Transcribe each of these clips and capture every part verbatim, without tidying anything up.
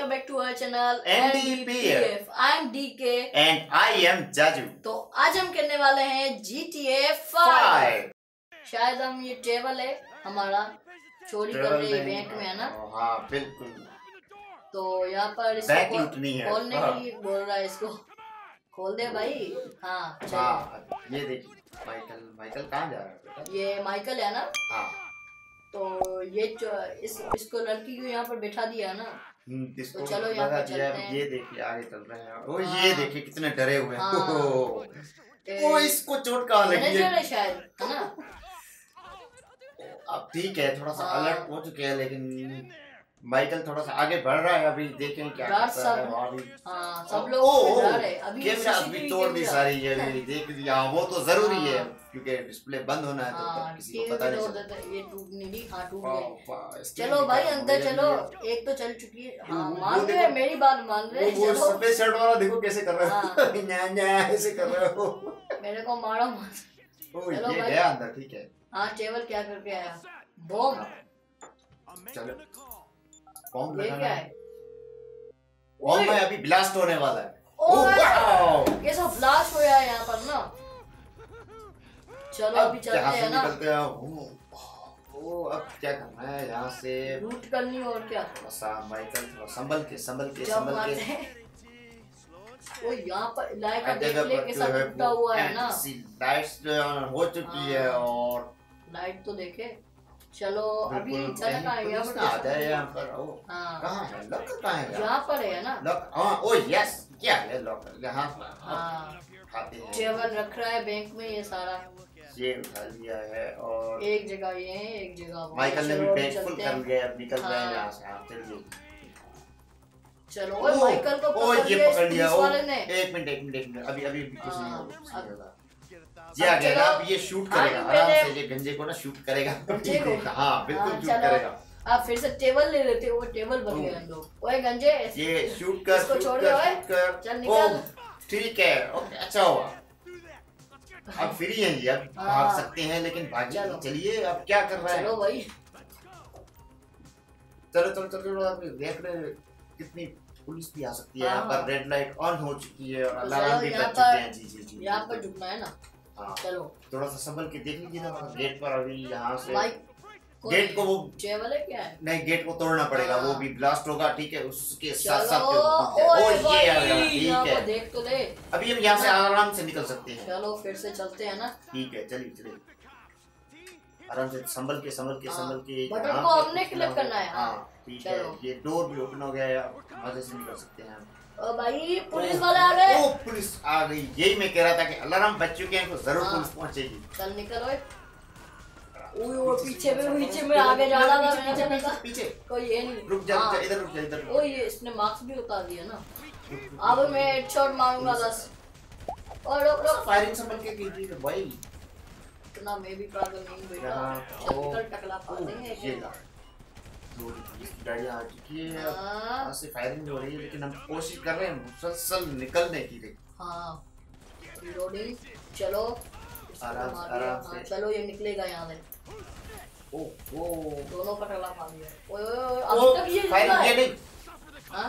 welcome back to our channel N D P F. I am D K and I am Jaju. तो आज हम करने वाले हैं G T A फाइव। शायद हम ये टेबल है हमारा चोरी कर रहे हैं बैंक में, है ना? हाँ बिल्कुल। तो यहाँ पर बैंक लूटनी है, खोलने के लिए बोल रहा है, इसको खोल दे भाई। हाँ चलो। हाँ, ये देखिए माइकल माइकल कहाँ जा रहा है बेटा? ये माइकल है ना? हाँ। तो ये इस इसको लड़की को यहाँ पर बैठा दिया ना, तो चलो यहाँ पर चलते हैं। ये देखिए आगे चल रहे हैं। ओ ये देखिए कितने डरे हुए हैं। ओ इसको चोट कहाँ लगी है? शायद, है ना? अब ठीक है, थोड़ा सा अलर्ट हो चुके हैं, लेकिन माइकल थोड़ा सा आगे बढ़ रहा है। अभी देखें क्या करता है। अभी हाँ, सब लोग डर है। अभी कैमरा अभी तोड़ दी सारी, ये भी देख लिया। वो तो जरूरी है क्योंकि डिस्प्ले बंद होना है, तो तब किसी को पता नहीं चलता। ये टूट नहीं दी, हाँ टूट गई। चलो भाई अंदर चलो, एक तो चल चुकी है। हाँ मान रहे हैं, मेरी बात मान रहे हैं। वो सफेद शर्ट वाला देखो कैसे कर रहा है। न्या न्या ऐसे कर रहा हो। मेरे को मारो मत। चलो ये गया अंदर, ठीक है। हाँ टेबल क्या करके आया? बॉम्ब। चलो बॉम्ब ये क्या है? बॉम्ब में अभी ब्लास्ट होने वाला है। ओह वाओ, कैसा ब्लास्ट हो रहा है यहाँ पर ना। चलो अभी चलते हैं ना। निकलते हैं। ओ अब क्या करना है? यहाँ से लूट करनी और क्या? माइकल थोड़ा संभल के संभल के संभल के। ओ यहाँ पर लाइट का डिस्प्ले कैसा टूटा हुआ है ना। लाइट्स हो चुकी है और लाइट तो देखे। चलो अभी चला कहाँ है? यहाँ पर आ जाए यहाँ पर। ओ हाँ कहाँ है लॉकर? कहाँ है? यहाँ पर है ना लॉकर। हाँ ओ यस, क्या है लॉकर? यहाँ हाँ खाते हैं। टेबल रख रहा है बैंक में, ये सारा ये उठा लिया है और एक जगह ये है, एक जगह माइकल ने भी बैग फुल कर लिया है। अब निकल रहे हैं यहाँ से। आप चलिए चलो। ओए माइकल को ओ ये पकड़ लिया। ओ वाले ने। एक मिनट एक मिनट एक मिनट अभी अभी कुछ नहीं होगा। अब ये आ गया। अब ये शूट करेगा आराम से। ये गंजे को ना शूट करेगा। हाँ बिल्कुल शूट करेगा। आप फिर से टेबल ले लेते हो, वो टेबल बन गया हम लोग। ओए गंजे ये शूट कर, इसको छोड़ दे। ओए, चल निकल। ठीक है ओके, अच्छा हुआ। अब फ्री हैं जी, अब भाग सकते हैं, लेकिन भागिए। चलिए अब क्या कर रहे हैं? चलो भाई चलो चलो चलो। आप देख रहे कितनी पुलिस भी आ सकती है। यहाँ पर रेड लाइट ऑन हो चुकी है और अलार्म भी बज चुके हैं। जी जी जी यहाँ पर झुकना है ना। हाँ चलो थोड़ा सा संभल के देख लीजिए ना। गेट पर अभी यहाँ से गेट को वो टेबल है क्या है? नहीं, गेट को तोड़ना पड़ेगा। वो भी ब्लास्ट होगा, ठीक है। उसके साथ साथ ओ ये आ गया, ठीक है। देख तो ले। अभी हम यहाँ से आराम से निकल सकते हैं। चलो फिर से चलते हैं ना। ठीक है चलिए चलिए आराम से संभल के संभल के संभल के। बटन को हमने क्लिक करना है। हाँ ठीक है। ये डोर भी ओपन हो गया है, मजे से निकल सकते हैं। ओ भाई पुलिस वाले आ गए। ओ पुलिस आ गई। यही मैं कह रहा था कि अलार्म बज चुके हैं तो जरूर पुलिस पहुंचेगी। चल निकल ओए। ओए वो पीछे में पीछे में आगे जा रहा था। पीछे पीछे पीछे कोई ये नहीं। रुक जा इधर रुक जा इधर। ओ ये इसने मास्क भी उतार दिया ना। अब मैं हेडशॉट मारूंगा बस। और रुक रुक फायरिंग संभल के कीजिए भाई। इतना मैं भी पागल नहीं बेटा। चल निकल टकला पा देंगे। ये ला गाड़ियाँ आ चुकी है। यहाँ से फायरिंग हो रही है, लेकिन हम कोशिश कर रहे हैं मुसलसल निकलने की। हाँ रिलोडिंग। चलो आराम आराम से। चलो ये निकलेगा यहाँ से। ओ ओ दोनों का टकला पा दिया। ओए ओए अभी तक ये फायरिंग ये नहीं। हाँ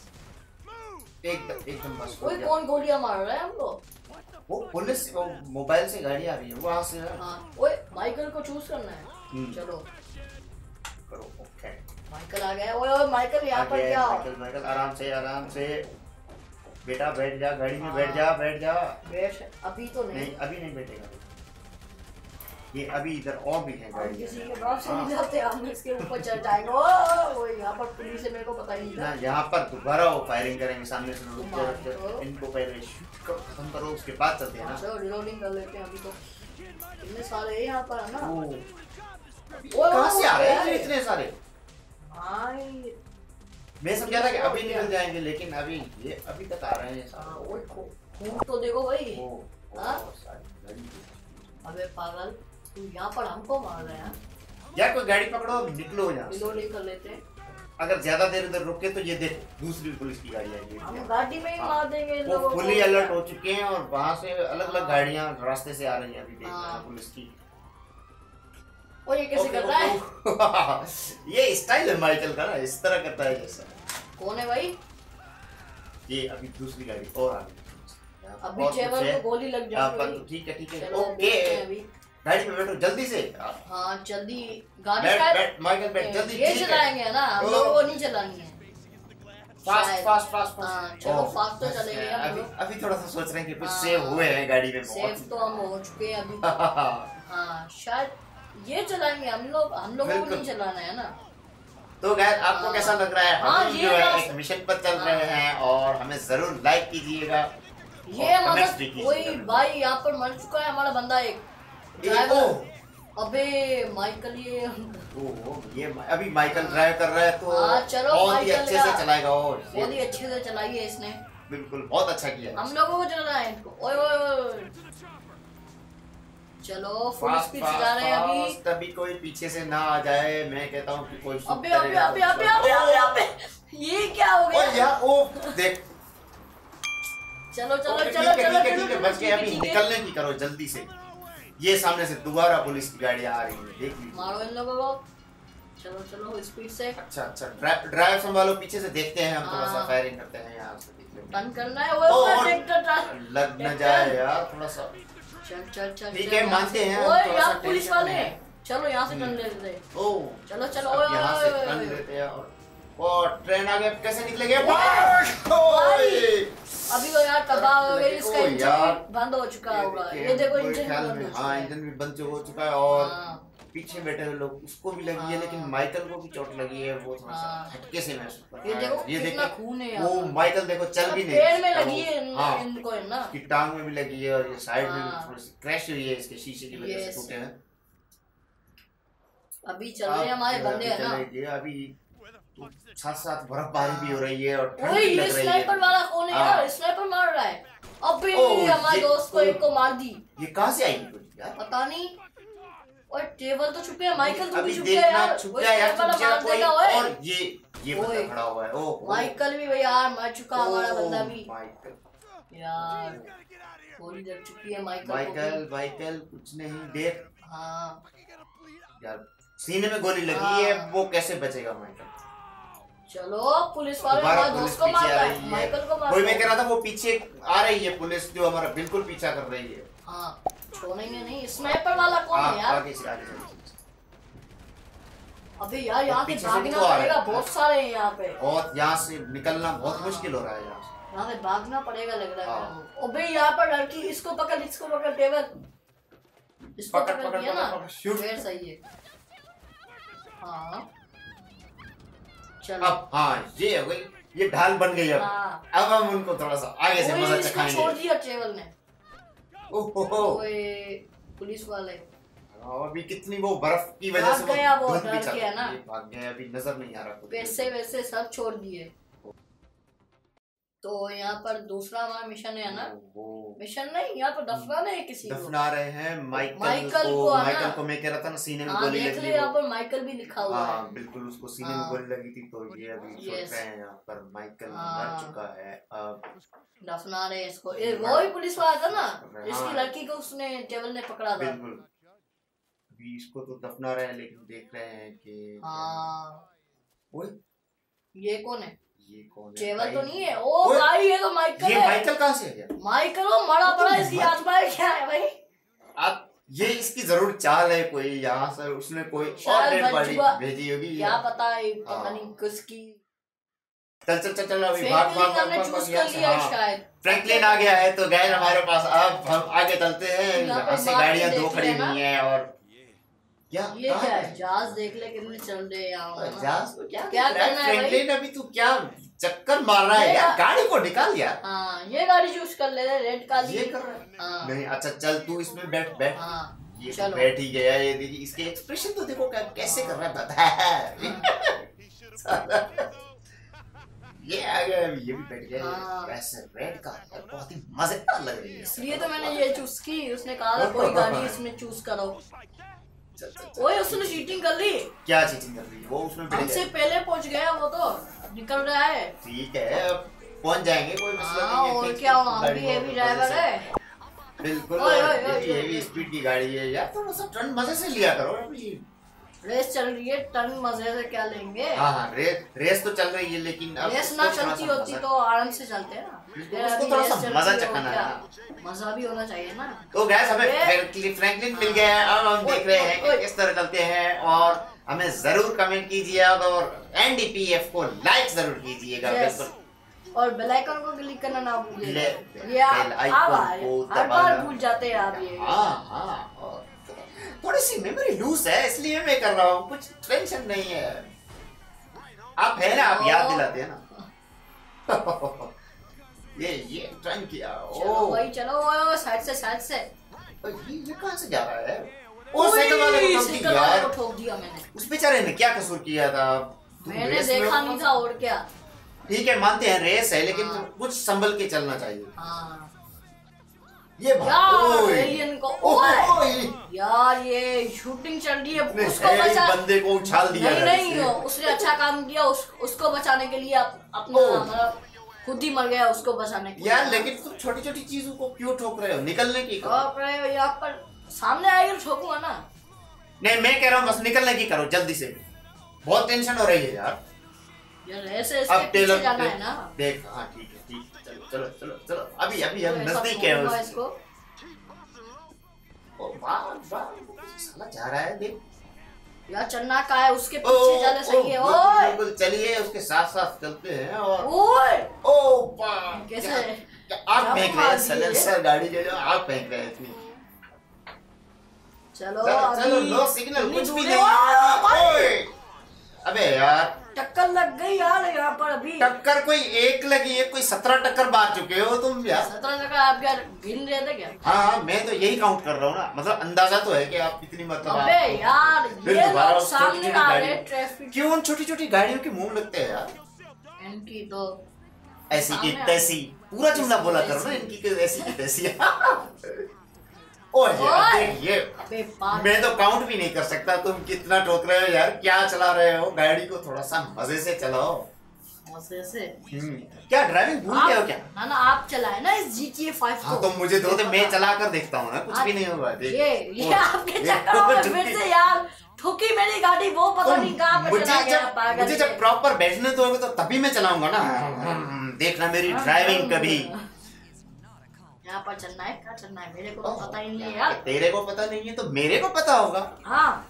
एकदम एकदम बस। ओए कौन गोलियां मार रहा है हमको? वो पुलिस मोबाइल से गाड़ी आ रही है वहाँ से। हाँ ओए माइकल को चूज करना है। चलो करो ओके। माइकल आ गया। ओए ओए माइकल यहाँ पर क्या? माइकल माइकल आराम से आराम से बेटा बैठ जा गाड़ी में। बैठ जा बैठ जा। बैठ अभी तो नहीं, नहीं अभी नहीं बैठेगा। ये अभी इधर और भी है गाड़ी। किसी के बाप से नहीं जाते हम इसके ऊपर चढ़ जाएंगे। ओ यहाँ पर पुलिस है, मेरे को पता ही नहीं था। यहाँ पर दोबारा वो फायरिंग करेंगे सामने से। रुक जा इनको पहले शूट करो, खत्म करो, उसके बाद चलते हैं ना। चलो रिलोडिंग कर लेते हैं अभी तो। इतने सारे यहाँ पर है ना। कहाँ से आ रहे हैं इतने सारे? भाई मैं समझा था कि अभी निकल जाएंगे, लेकिन अभी ये अभी तक आ रहे हैं। ओए खून तो देखो भाई। अबे पागल तू यहाँ पर हमको मार रहे हैं यार। कोई गाड़ी पकड़ो, निकलो यहाँ से। रिलोडिंग कर लेते हैं। अगर ज्यादा देर उधर रुके तो ये देखो दूसरी पुलिस की गाड़ी आएगी। हम गाड़ी में ही मार देंगे वो लोगों को। फुली अलर्ट हो चुके हैं और वहाँ से अलग अलग गाड़ियाँ रास्ते से आ रही हैं। अभी देख रहे हैं पुलिस की। वो ये कैसे कर रहा है? ये स्टाइल है माइकल का ना, इस तरह करता है जैसा। कौन है भाई? ये अभी दूसरी गाड़ी और आ गई। अभी ट्रेवल को गोली लग जाएगी। ठीक है ठीक है ओके, गाड़ी में बैठो जल्दी से। हाँ जल्दी गाड़ी बैठ बैठ माइकल बैठ जल्दी। ये चलाएंगे ना हम लोगों को, नहीं चलानी है। फास्ट फास्ट फास्ट हाँ चलो फास्ट तो चलेंगे हम लोग। अभी थोड़ा सा सोच रहे हैं कि कुछ सेव हुए हैं गाड़ी में। सेव तो हम हो चुके हैं अभी। हाँ शायद ये चलाएंगे हम लोग, हम लोगों को नहीं चलाना है ना। तो गाइस आपको कैसा लग रहा है? हाँ, हम ये जो है एक मिशन पर चल रहे हैं और हमें जरूर लाइक कीजिएगा। ये मतलब कोई भाई यहाँ पर मर चुका है हमारा बंदा एक ड्राइवर। अबे माइकल ये ओहो ये अभी माइकल ड्राइव कर रहा है तो हाँ, चलो बहुत ही अच्छे से चलाएगा। और बहुत ही अच्छे से चलाई है इसने। बिल्कुल बहुत अच्छा किया। हम लोगों को चलना है इनको। ओए ओए ओए चलो फुल स्पीड से जा रहे हैं अभी। तभी कोई पीछे से ना आ जाए। मैं कहता हूँ कि कोई अबे अबे अबे अबे अबे अबे अबे ये क्या हो गया? ओ यार ओ देख चलो चलो चलो चलो चलो ठीक है बच गए। अभी निकलने की करो जल्दी से। ये सामने से दोबारा पुलिस की गाड़ी आ रही है, देख लीजिए। मारो इन लोगों को। चलो चलो स्पीड से। अच्छा अच्छा ड्राइव ड्राइव संभालो, पीछे से देखते हैं हम। थोड़ा सा फायरिंग करते हैं यहाँ से। टर्न करना है वो ट्रैक्टर लग न जाए यार थोड़ा सा। चल चल चल ठीक है मानते हैं। ओए यार पुलिस वाले चलो यहाँ से टर्न ले लेते हैं। ओ चलो चलो ओए यहाँ से टर्न लेते हैं। और ट्रेन आगे कैसे निकलेंगे? अभी तो यार तबाह हो गई, इसका इंजन बंद हो चुका होगा। ये देखो इंजन बंद हो चुका है। हाँ इंजन भी बंद हो चुका है। और पीछे बैठे हुए लोग उसको भी लगी है, लेकिन माइकल को भी चोट लगी है। वो थोड़ा सा हटके से महसूस कर रहा है। ये देखो ये कितना खून है यार। वो माइकल देखो चल भी नहीं, पैर में लगी है इनको है ना, इसकी टांग में भी लगी है और ये साइड में भी थोड़ी सी क्रैश हुई है, इसके शीशे की वजह से टूटे हैं। अभी चल रहे हैं हमारे बंदे है ना। अभी साथ साथ बर्फबारी भी हो रही है और ठंड ओए भी लग ये रही है। स्नाइपर वाला कौन है यार? स्नाइपर मार रहा है। अबे हमारे दोस्त को एक को मार दी। ये कहां से आई यार? पता नहीं। और टेबल तो छुपे है, माइकल तो भी छुप अभी गया यार। छुप गया यार, छुप गया कोई। और ये ये बंदा खड़ा हुआ है। ओ माइकल भी भाई यार मर चुका हमारा बंदा भी। माइकल यार गोली लग चुकी है माइकल को। माइकल माइकल कुछ नहीं देख। हाँ यार सीने में गोली लगी है, वो कैसे बचेगा माइकल? चलो पुलिस वाले हमारे दोस्त को मार रहा है, माइकल को मार। वही मैं कह रहा था, वो पीछे आ रही है पुलिस जो हमारा बिल्कुल पीछा कर रही है। हाँ छोड़ेंगे नहीं। स्नाइपर वाला कौन है यार? आगे से आगे से। अबे यार यहाँ से भागना पड़ेगा, बहुत सारे हैं यहाँ पे। और यहाँ से निकलना बहुत मुश्किल हो रहा है। यहाँ से यहाँ से भागना पड़ेगा लग रहा है। अबे यहाँ पर लड़की, इसको पकड़ इसको पकड़ टेबल, इसको पकड़ पकड़ पकड़ दिया ना, फिर सही है। हाँ चलो अब हाँ ये हो गई, ये ढाल बन गई। अब हाँ। अब हम उनको थोड़ा सा आगे से मजा चखाएंगे। छोड़ दिया टेबल ने। ओहो पुलिस वाले अभी कितनी वो बर्फ की वजह से गया वो धुंध भी डर चल के है ना, भाग गया, अभी नजर नहीं आ रहा कुछ। पैसे वैसे सब छोड़ दिए। तो यहाँ पर दूसरा हमारा मिशन है ना, मिशन नहीं, यहाँ पर दफनाना है किसी को। दफना रहे हैं माइकल, माइकल को, को माइकल को मैं कह रहा था ना सीने में गोली लगी है। यहाँ पर माइकल भी लिखा हुआ है। हाँ बिल्कुल, उसको सीने में गोली लगी थी। तो ये अभी सोच रहे हैं यहाँ पर माइकल मर चुका है, अब दफना रहे हैं इसको। वो ही पुलिस वाला था ना, इसकी लड़की को उसने टेबल ने पकड़ा था। बिल्कुल, अभी इसको तो दफना रहे हैं, लेकिन देख रहे हैं कि हाँ ये कौन है? ये कौन है? टेबल तो नहीं है। ओ भाई ये तो माइकल है। ये माइकल कहाँ से आ गया? माइकल वो मरा पड़ा, इसकी आत्मा क्या है भाई? आप ये इसकी जरूर चाल है कोई, यहाँ से उसने कोई और डेड बॉडी भेजी होगी, क्या पता है, पता नहीं किसकी। चल चल चल चल अभी भाग भाग भाग भाग चूज कर लिया है शायद। फ्रैंकलिन आ गया है तो गए हमारे पास। अब हम आगे चलते हैं। यहाँ से गाड़ियाँ दो खड़ी हुई हैं और क्या ये क्या है? जहाज देख ले कितने चल रहे हैं यहाँ। जहाज को क्या क्या करना है फ्रैंकलिन? अभी तू क्या चक्कर मार रहा है यार? गाड़ी को निकाल यार। हाँ ये गाड़ी चूज कर ले, रेड काली ये कर रहा है। हाँ। नहीं अच्छा चल तू इसमें बैठ बैठ। हाँ ये चलो बैठ ही गया। ये देखिए इसके एक्सप्रेशन तो देखो कैसे कर रहा है, पता है। ये आ गया, ये भी बैठ गया। हाँ। वैसे रेड का बहुत ही मजेदार लग रही है, इसलिए तो मैंने ये चूज की। उसने कहा था कोई गाड़ी इसमें चूज करो। ओए उसने चीटिंग कर ली। क्या चीटिंग कर ली? वो उसमें हमसे पहले पहुंच गया, वो तो निकल रहा है। ठीक है पहुंच जाएंगे, कोई मसला हाँ, नहीं है। और क्या हो, हम भी हेवी ड्राइवर है। बिल्कुल ओए, ओए, ओए, हेवी स्पीड की गाड़ी है यार, थोड़ा सा टर्न मजे से लिया करो। अभी रेस चल रही है, टर्न मजे से क्या लेंगे। हाँ हाँ रे, रेस तो चल रही है लेकिन अब रेस ना चलती होती तो आराम से चलते हैं ना, उसको थोड़ा सा मजा चखना है, मजा भी होना चाहिए ना। तो गैस हमें फ्रैंकलिन मिल गया है। अब हम देख रहे हैं कि किस तरह चलते हैं और हमें जरूर कमेंट कीजिएगा और एनडीपीएफ को लाइक जरूर कीजिएगा। बिल्कुल और बेल आइकन को क्लिक करना ना भूलिए, ये हर बार भूल जाते हैं आप ये। हाँ हाँ थोड़ी सी मेमोरी लूज है इसलिए मैं कर रहा हूँ, कुछ टेंशन नहीं है। आप है ना, आप याद दिलाते हैं ना। ये ये टर्न किया, चलो भाई चलो, साइड से साइड से। ये ये कहाँ से जा रहा है? ओ साइकिल वाले को ठोक दिया यार, ठोक दिया मैंने। उस बेचारे ने क्या कसूर किया था? मैंने देखा नहीं था और क्या। ठीक है मानते हैं रेस है लेकिन कुछ संभल के चलना चाहिए। हाँ। ये यार एलियन को ओए यार ये शूटिंग चल रही है, उसको बचा, बंदे को उछाल दिया। नहीं नहीं हो, उसने अच्छा काम किया, उस, उसको बचाने के लिए अपना खुद ही मर गया उसको बचाने के लिए। यार लेकिन तुम छोटी छोटी चीजों को क्यों ठोक रहे हो? निकलने की ठोक रहे हो, यहाँ पर सामने आएगा तो ठोकूंगा ना। नहीं मैं कह रहा हूँ बस निकलने की करो जल्दी से, बहुत टेंशन हो रही है यार। यार ऐसे इसके पीछे जाना है ना। देख हाँ ठीक है ठीक है, चलो चलो चलो चलो अभी अभी हम नजदीक है उसको। ओ वाह वाह साला जा रहा है, देख यार चलना का है उसके पीछे जाने सही है। ओए बिल्कुल चलिए उसके साथ साथ चलते हैं। और ओए ओ पा कैसे आग फेंक रहे हैं सलेंसर गाड़ी के, जो आग फेंक रहे हैं इतनी। चलो चलो नो सिग्नल कुछ भी नहीं। अबे यार टक्कर लग गई यार यहाँ पर। अभी टक्कर कोई एक लगी है, कोई सत्रह टक्कर मार चुके हो तुम यार। सत्रह टक्कर आप क्या गिन रहे थे क्या? हाँ हाँ मैं तो यही काउंट कर रहा हूँ ना, मतलब अंदाजा तो है कि आप कितनी मतलब। अबे यार ये लोग सामने आ रहे हैं ट्रैफिक। क्यों उन छोटी छोटी गाड़ियों के मुंह लगते हैं यार? इनकी तो ऐसी की तैसी, पूरा जुमला बोला करो ना, इनकी ऐसी की तैसी। ओह यार ये मैं तो काउंट भी नहीं कर सकता तुम कितना ठोक रहे हो यार। क्या चला रहे हो गाड़ी को? थोड़ा सा मजे से चलाओ। मजे से? क्या ड्राइविंग भूल गए हो क्या? ना ना आप चलाए ना इस जी टी ए फाइव को। हाँ तो मुझे दो, तो मैं चला कर देखता हूँ ना, कुछ भी नहीं होगा। ये ये आपके चक्कर में फिर से यार ठोकी मेरी गाड़ी, वो पता नहीं कहाँ पे चला गया पागल। मुझे जब प्रॉपर बैठने दोगे तो तभी मैं चलाऊंगा ना। देखना मेरी ड्राइविंग कभी। यहाँ पर चलना है, क्या चलना है मेरे को तो पता ही नहीं है यार। तेरे को पता नहीं है तो मेरे को पता होगा। हाँ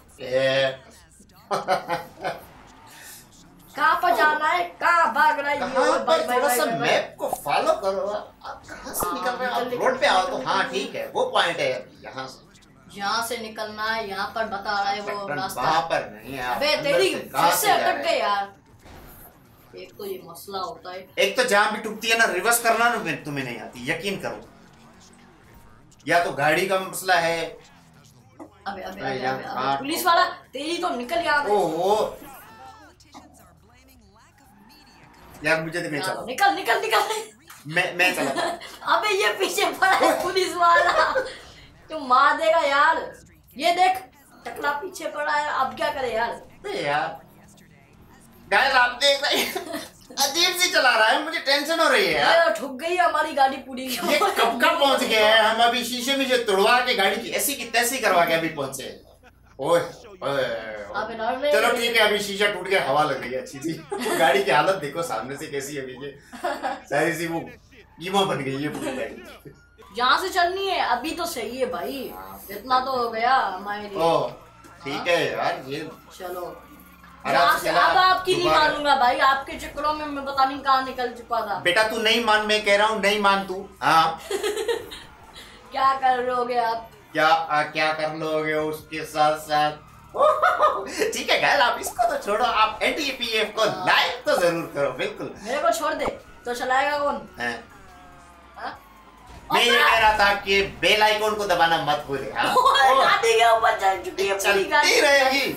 कहाँ पर जाना है, कहाँ भाग रहा है? कहाँ पर थोड़ा सा मैप को फॉलो करो। आप कहाँ से निकल रहे हो? आप रोड पे आओ तो हाँ ठीक है, वो पॉइंट है यहाँ से। यहाँ से निकलना है, यहाँ पर बता रहा है वो रास्ता। वहाँ पर नहीं है। अबे तेरी फिर से अटक गए यार। एक तो ये मसला होता है। एक तो जहाँ भी टूटती है ना रिवर्स करना ना तुम्हें नहीं आती, यकीन करो। या तो गाड़ी का मसला है। अबे अबे अबे अबे पुलिस वाला तेरी तो निकल यहाँ से। ओहो यार मुझे तो मैं चला। निकल निकल निकल। मैं मैं चला। अबे ये पीछे पड़ा है पुलिस वाला, तू मार देगा यार। ये देख टकला पीछे पड़ा है, अब क्या करे यार? यार गाइस आप देख रहे हैं अजीब सी चला रहा है, मुझे टेंशन हो रही है यार। ठुक गई हमारी गाड़ी पूरी। ये कब कब पहुंच गए हैं हम? अभी शीशे में जो तोड़वा के गाड़ी की ऐसी की तैसी करवा के अभी पहुंचे। ओए चलो ठीक है, अभी शीशा टूट गया, हवा लग रही है अच्छी सी। गाड़ी की हालत देखो सामने से कैसी है, अभी ये सारी सी वो कीमा बन गई है पूरी गाड़ी। जहाँ से चलनी है अभी तो सही है भाई, इतना तो हो गया हमारे लिए। ओ ठीक है यार ये चलो अब आपकी नहीं मानूंगा भाई, आपके चक्करों में मैं पता नहीं कहाँ निकल चुका था। बेटा तू नहीं मान, मैं कह रहा हूँ नहीं मान तू। हाँ क्या कर लोगे आप? क्या आ, क्या कर लोगे उसके साथ साथ? ठीक है गाइस आप इसको तो छोड़ो, आप एन डी पी एफ को लाइक तो जरूर करो। बिल्कुल मेरे को छोड़ दे तो चलाएगा कौन? है? मैं ये कह रहा था कि बेल आइकॉन को दबाना मत भूले। गाड़ी के ऊपर चल चुकी है पूरी गाड़ी रहेगी।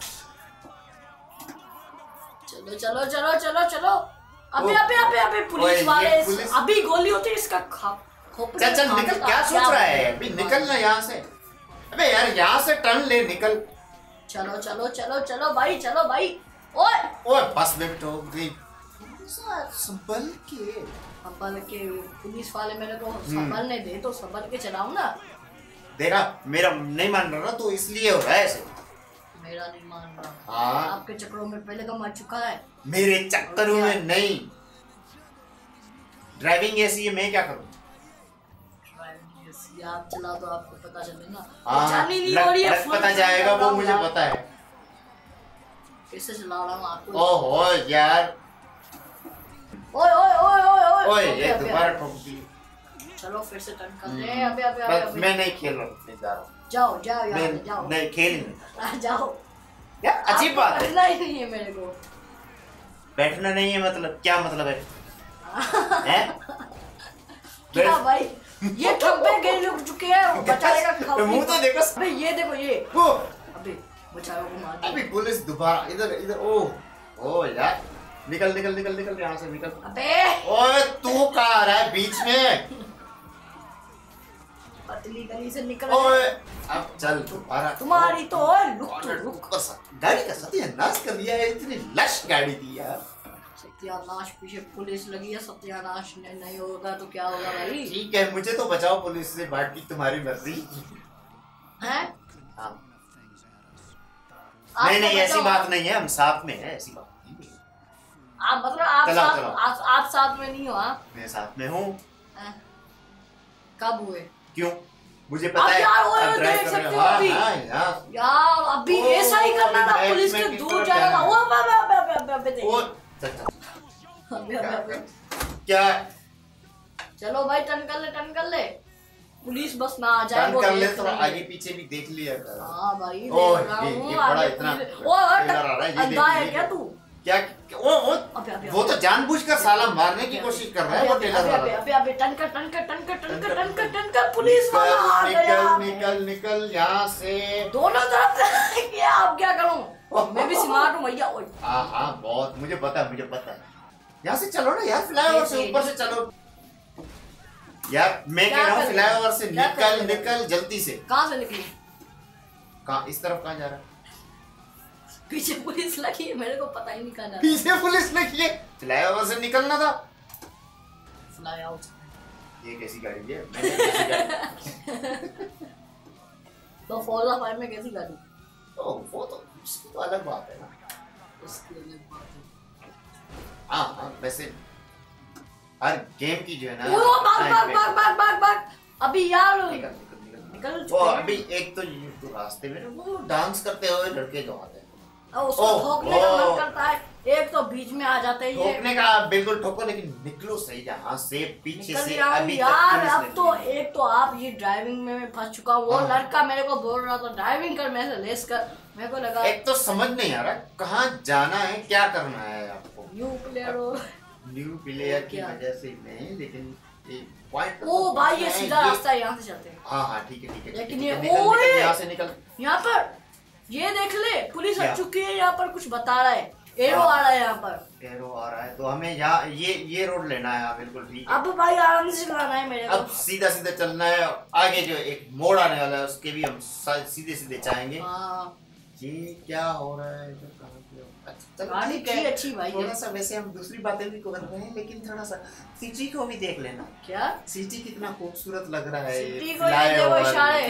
चलो चलो चलो चलो चलो अबे अबे अबे अबे पुलिस वाले अभी गोली होती है इसका खोपड़ी। चल चल निकल, क्या सोच रहा है? अभी निकलना यहाँ से। अबे यार यहाँ से टर्न ले, निकल। चलो चलो चलो चलो भाई चलो भाई। ओए ओए बस में ठोक दी। संभल के संभल के पुलिस वाले मेरे को संभलने दे तो संभल के चलाऊं ना। देखा मेरा नहीं मान रहा तो इसलिए हो रहा है ऐसे। मेरा नहीं मान रहा। हाँ आपके चक्करों में पहले तो मर चुका है। मेरे चक्करों में नहीं, ड्राइविंग ऐसी है, मैं क्या करूँ? ड्राइविंग ऐसी आप चला तो आपको पता चलेगा। हाँ जानी नहीं हो रही है, पता जाएगा वो मुझे पता है। कैसे चला रहा हूँ आपको? ओहो यार, ओए ओए ओए ओए ओए ओए ये दोबारा ठोक दी। चलो फिर से टर्न कर ले। अबे अबे अबे मैं नहीं खेल रहा, मैं जा रहा हूँ। जाओ जाओ यार जाओ। नहीं खेल नहीं जाओ यार, अजीब बात है। बैठना ही नहीं है मेरे को। बैठना नहीं है मतलब क्या मतलब है? हैं? क्या भाई ये ठप्पे गए रुक चुके हैं, बचाएगा खाओ। मुंह तो देखो। अबे ये देखो ये। अबे बचाओ को मार दिया। अभी पुलिस दोबारा इधर इधर। ओ ओ यार, निकल निकल निकल निकल यहाँ से निकल। अबे ओए तू कहाँ आ रहा है बीच में? पतली गली से निकल। ओए अब चल दोबारा। तुम्हारी तो रुक तो रुक। गाड़ी का सत्यानाश कर दिया है, इतनी लश गाड़ी थी यार। सत्यानाश, पीछे पुलिस लगी है। सत्यानाश नहीं होगा तो क्या होगा भाई? ठीक है, मुझे तो बचाओ पुलिस से, बाकी तुम्हारी मर्जी है। हाँ नहीं नहीं ऐसी बात नहीं है, हम साथ में हैं, ऐसी बात नहीं है। आप मतलब आप चलाओ, साथ चलाओ। आप, आप साथ में नहीं हो? आप मैं साथ में हूँ। कब हुए? क्यों? मुझे पता अब है यार वो आप ड्राइव देख कर रहे सकते हो। हो हाँ, अभी। हाँ, हाँ। यार अभी ओ, ऐसा ही करना था, बैक पुलिस में के किस दूर तरफ जाना था। जाना? ओ अबे अबे अबे अबे अबे देखिए। ओ, चल, चल, चल। अबे अबे अबे। क्या? चलो भाई टर्न कर ले, टर्न कर ले। पुलिस बस ना आ जाए टर्न वो कर ले देख तो रही है। आगे पीछे भी देख लिया कर। हाँ भाई देख ओह, रहा ये- हूँ। ये बड़ा आगे इतना पुलिस- ओ ट्रेलर आ रहा है, ये देख, अंधा है ये क्या देख। तू? क्या? वो वो अबे अबे वो तो जानबूझकर साला मारने की कोशिश कर रहा है वो अबे टेलर अबे वाला। अबे अबे टर्न कर, टर्न कर, टर्न कर, टर्न कर, टर्न कर, टर्न कर। पुलिस वाला आ निकल गया। निकल निकल यहाँ से। दोनों तरफ से क्या अब क्या करूं? मैं भी स्मार्ट हूं भैया। ओए हाँ हाँ बहुत, मुझे पता है, मुझे पता है। यहाँ से चलो ना यार, फ्लाईओवर से ऊपर से चलो यार। मैं कह रहा हूँ फ्लाईओवर से निकल निकल जल्दी से। कहाँ से निकली? कहाँ? इस तरफ कहाँ जा रहा है? पीछे पुलिस लगी है, मेरे को पता ही नहीं कहाँ जा रहा। पीछे पुलिस लगी है, फ्लाईओवर से निकलना था। Fly out. ये कैसी गाड़ी है? मैंने कैसी गाड़ी? तो फोर्जा फाइव में कैसी गाड़ी? ओ वो तो उसकी तो अलग बात है ना। उसकी अलग बात है। हाँ हाँ वैसे हर गेम की जो है ना। ओ भाग भाग भाग भाग भाग भाग। अभी यार निकल निकल निकल निकल वो चुके हैं। अभी एक तो ये तो रास्ते में वो डांस करते हुए लड़के जो आते हैं, और उसको ओह, ठोकने का मन ओह। करता है। एक तो बीच में आ जाते हैं ये। ठोकने का बिल्कुल ठोको, लेकिन निकलो सही जहाँ से पीछे निकल से। गया हूँ अभी यार। तक अब पुलिस तो नहीं एक तो आप ये ड्राइविंग में मैं फंस चुका हूँ। वो हाँ। लड़का मेरे को बोल रहा था ड्राइविंग कर, मैं से लेस कर। मेरे को लगा आई। एक तो समझ नहीं आ रहा कहाँ जाना है, क्या करना है आपको। न्यू प्लेयर हो। न्यू प्लेयर की क्या? वजह से नहीं, लेकिन एक पॉइंट। ओ भाई ये सीधा रास्ता है, यहाँ से चलते हैं। हाँ हाँ ठीक है ठीक है। लेकिन ठीक है, ये- निकल निकल ओए! यहाँ से निकल। यहाँ पर ये देख ले, पुलिस आ क्या? चुकी है। यहाँ पर कुछ बता रहा है, एरो हाँ। आ रहा है यहाँ पर। एरो आ रहा है तो हमें यहाँ ये ये रोड लेना है। हाँ बिल्कुल ठीक है। अब भाई आराम से चलाना है मेरे अब को। सीधा सीधा चलना है। आगे जो एक मोड़ आने वाला है उसके भी हम सीधे सीधे जाएंगे। हाँ ये क्या हो रहा है इधर? कहाँ पे हो? अच्छा, चलो गाड़ी ठीक है। अच्छी अच्छी भाई थोड़ा है। सा वैसे हम दूसरी बातें भी कर रहे हैं, लेकिन थोड़ा सा सिटी को भी देख लेना। क्या? सिटी कितना खूबसूरत लग रहा है। सिटी को ये देखो इशारे।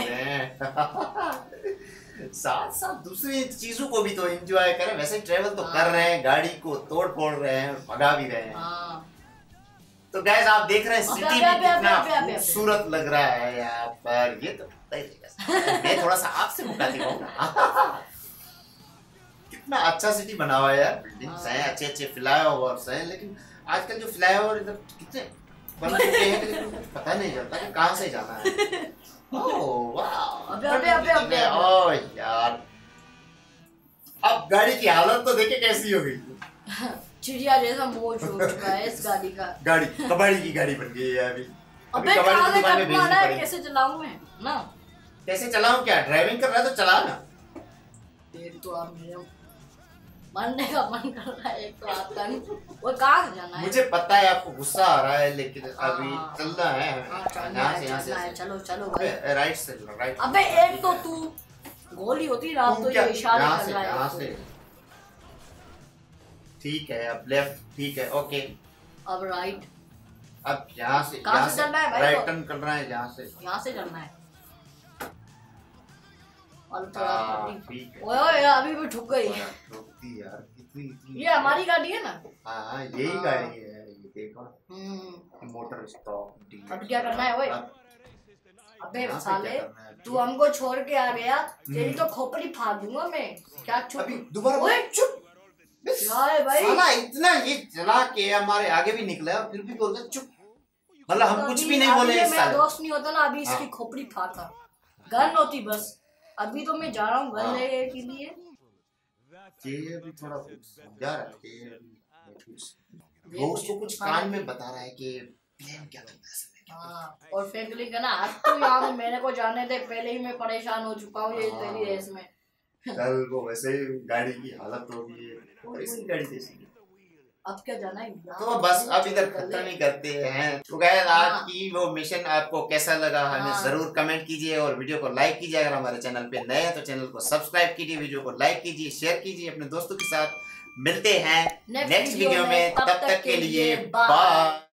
साथ साथ दूसरी चीजों को भी तो एंजॉय करें। वैसे ट्रेवल तो हाँ। कर रहे हैं, गाड़ी को तोड़ फोड़ रहे हैं, भगा भी रहे हैं। हाँ तो गाइस आप देख रहे हैं अबे, सिटी अबे, भी अबे, कितना अबे, अबे, अबे। खूबसूरत लग रहा है यहाँ पर। ये तो पता ही नहीं। मैं थोड़ा सा आपसे मुखातिब हूँ। कितना अच्छा सिटी बना हुआ है यार। बिल्डिंग्स हैं, अच्छे अच्छे फ्लाईओवर्स हैं, लेकिन आजकल जो फ्लाईओवर इधर कितने बन चुके हैं कि कुछ पता नहीं चलता कि कहाँ से जाना है। ओह वाह। अबे, अबे, अबे, अबे, अबे। ओह यार, अब गाड़ी की हालत तो देखे कैसी हो गई। चिड़िया जैसा मोच हो चुका है इस गाड़ी का। गाड़ी कबाड़ी की गाड़ी बन गई है अभी। अभी अबे कबाड़ी कहाँ की से दुकान में कट भेजनी मारा है? पड़ेगी। कैसे चलाऊं मैं ना? कैसे चलाऊं? क्या ड्राइविंग कर रहा है तो चला ना। एक तो आप मेरे मरने का मन कर रहा है, एक तो आपका नहीं। वो कहाँ से जाना है? मुझे पता है आपको गुस्सा आ रहा है, लेकिन अभी हाँ। चलना है। हाँ, चलना यहाँ है, से यहाँ चलना है। से चलो चलो भाई। अबे, राइट से राइट। अबे एक तो तू गोली होती ना, अब तू तो क्या? ये इशारे यहाँ कर से रहा है यहाँ आपको। से ठीक है। अब लेफ्ट ठीक है, ओके। अब राइट। अब यहाँ से कहाँ यहाँ से से चलना है भाई? राइट तो- टर्न करना है यहाँ से। यहाँ से चलना है। और थोड़ा हाँ, पट्टी- ठीक है। ओए ओए अभी भी ठुक गई। ठोकती यार कितनी इतनी ये हमारी गाड़ी है ना। हाँ यही हाँ। गाड़ी है ये देखो हम्म, मोटर स्टॉप अब क्या करना है ओए? अबे यहाँ पे साले क्या करना है? तू हमको छोड़ के आ गया, तेरी तो खोपड़ी फाड़ दूंगा मैं। क्या चुप? अभी दोबारा ओए चुप। क्या है भाई? साला इतना ये चला के हमारे आगे भी निकला और फिर भी बोलता चुप। मतलब हम कुछ भी नहीं बोले अभी इस ये मेरा साले। दोस्त नहीं होता ना, अभी इसकी हाँ। खोपड़ी फाड़ता। गन होती बस। अभी तो मैं जा रहा हूँ गन हाँ। लेने के लिए। ये अभी थोड़ा समझा रहा है कि ये वो उसको कुछ खाना कान में चाहिए। बता रहा है कि प्लान क्या करना है इसमें। हाँ, और फैमिली का ना आज तो यहाँ मेरे को जाने दे, पहले ही मैं परेशान हो चुका हूँ ये हाँ। तेरी रेस में। कल वो वैसे ही गाड़ी की हालत हो गई है और इसी गाड़ी जैसी। अब क्या जाना है? तो बस अब इधर खत्म ही करते हैं। तो गाइस आज हाँ। की वो मिशन आपको कैसा लगा हमें हाँ। जरूर कमेंट कीजिए और वीडियो को लाइक कीजिए। अगर हमारे चैनल पे नए हैं तो चैनल को सब्सक्राइब कीजिए, वीडियो को लाइक कीजिए, शेयर कीजिए अपने दोस्तों के साथ। मिलते हैं नेक्स्ट नेक्स्ट वीडियो में, तब तक के लिए बाय। बाय।